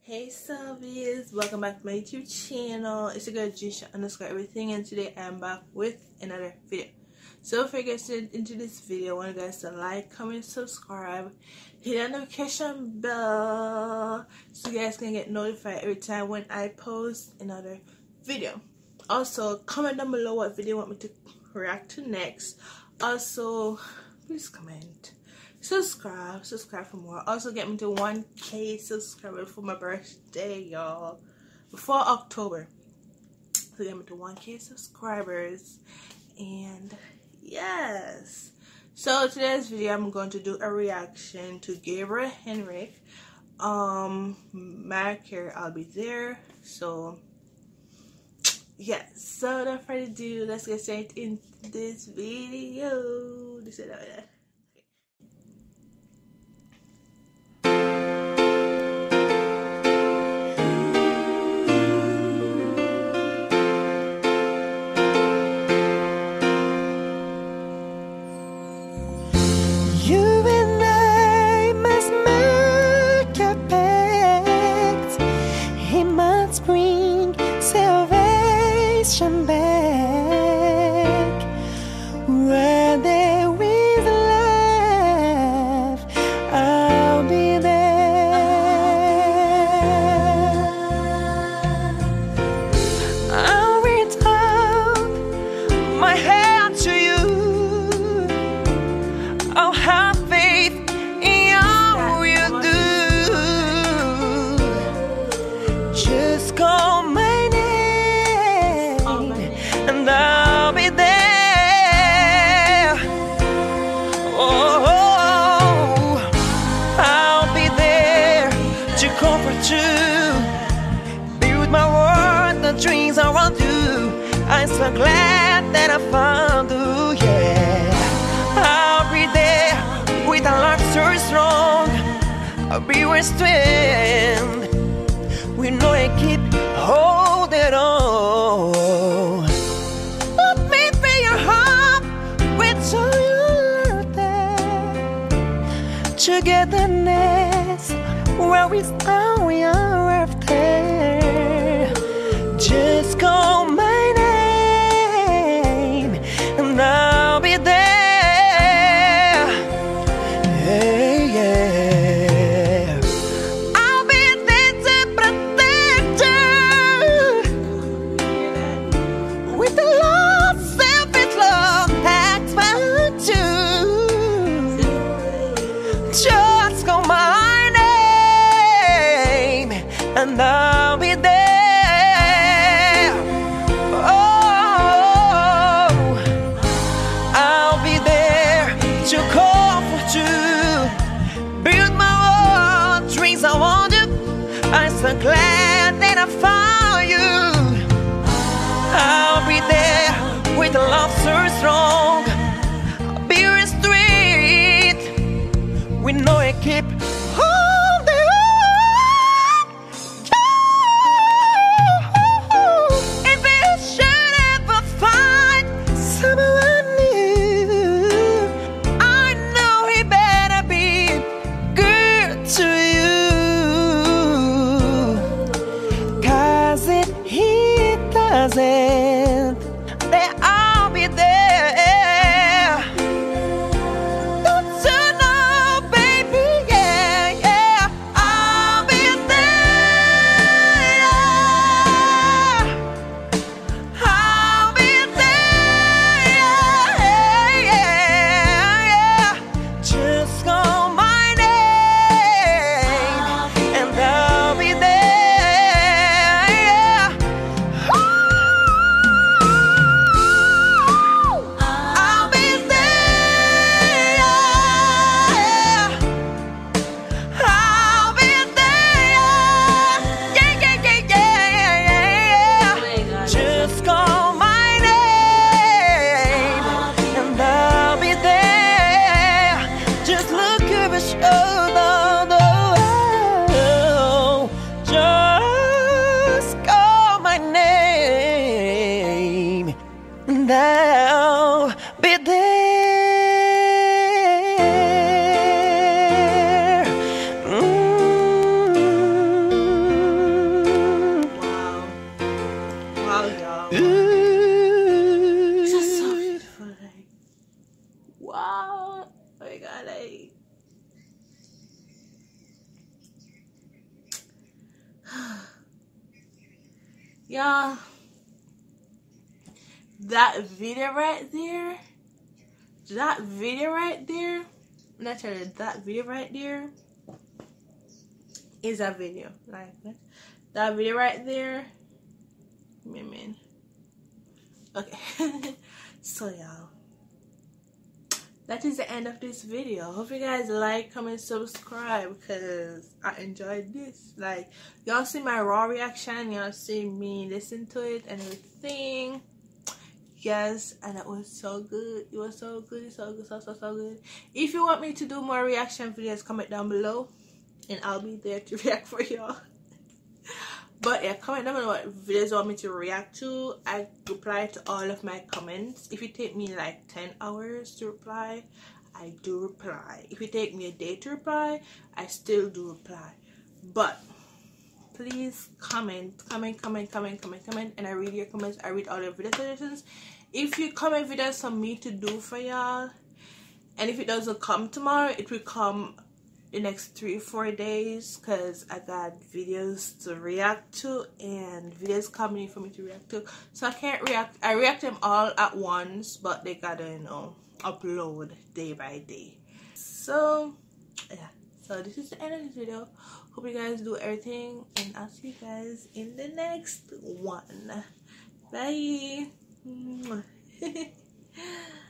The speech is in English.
Hey Selvies, welcome back to my YouTube channel. It's your girl Gisha_everything, and today I'm back with another video. So before I get into this video, I want you guys to like, comment, subscribe, hit that notification bell so you guys can get notified every time when I post another video. Also, comment down below what video you want me to react to next. Also, please comment. Subscribe for more. Also get me to 1K subscribers for my birthday, y'all, before October. So get me to 1K subscribers. And yes, so today's video I'm going to do a reaction to Gabriel Henrik, Mariah Carey, I'll Be There. So yes, so without further ado, let's get straight into this video. Bring salvation back. Where there is love, I'll be there. I'll reach out my hand to you. I'll have faith in all you do. Just call my name and I'll be there. Oh, I'll be there to comfort you. Be with my world, the dreams I want to. I'm so glad that I found you, yeah. I'll be there with a love so strong. I'll be your strength. We know I keep holding on. Let me be your heart with all your there. Togetherness, where we stand, we are after. Just call my name and I'll be there. Hey, yeah. I'll be there to protect you with the love, selfish love, that's what you. Just call my name and I'll be there. Oh, I'll be there to comfort you. Build my own dreams, I want you. I'm so glad that I found you. I'll be there with a love so strong. I'll be your strength. We know I keep holding on. If you should ever find someone new, I know he better be good to you. 'Cause if he doesn't, then I'll be there. Don't you know, baby, yeah. Oh my god, yeah, that video right there, that video right there is a video. Like that video right there. Man. Okay. So y'all, that is the end of this video. Hope you guys like, comment, subscribe, because I enjoyed this. Like, y'all see my raw reaction, y'all see me listen to it and everything. Yes, and it was so good. It was so good. So good. If you want me to do more reaction videos, comment down below and I'll be there to react for y'all. But yeah, comment down below what videos you want me to react to. I reply to all of my comments. If it take me like 10 hours to reply, I do reply. If it take me a day to reply, I still do reply. But please comment, and I read your comments. I read all your video suggestions. If you comment videos for me to do for y'all, and if it doesn't come tomorrow, it will come the next 3 or 4 days, because I got videos to react to and videos coming for me to react to, so I can't react. I react them all at once, but they gotta, you know, upload day by day. So yeah, so this is the end of this video. Hope you guys do everything, and I'll see you guys in the next one. Bye.